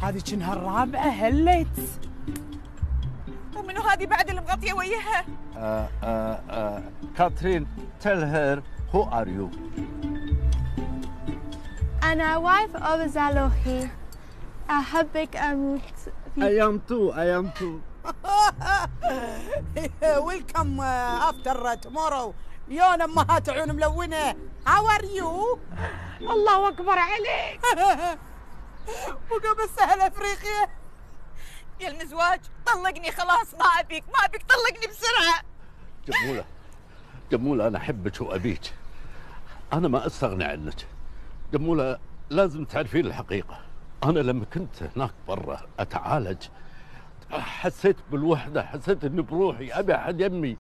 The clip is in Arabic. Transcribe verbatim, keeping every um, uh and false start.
هذه كأنها الرابعة هلت. ومنو هذه بعد اللي مغطية وياها؟ آه آه آه كاترين tell her who are you. أنا وايف أبو زالوخي، أحبك أموت. I am too I am too. ويلكم افتر تومورو. يون امهات عيون ملونه. هاو ار يو؟ الله اكبر عليك. وقبل سهل افريقيا. يا المزواج طلقني خلاص، ما ابيك ما ابيك، طلقني بسرعه. جمولة جمولة أنا أحبك وأبيك، أنا ما أستغني عنك. جمولة لازم تعرفين الحقيقة، أنا لما كنت هناك برا أتعالج حسيت بالوحدة، حسيت إني بروحي أبي أحد يمي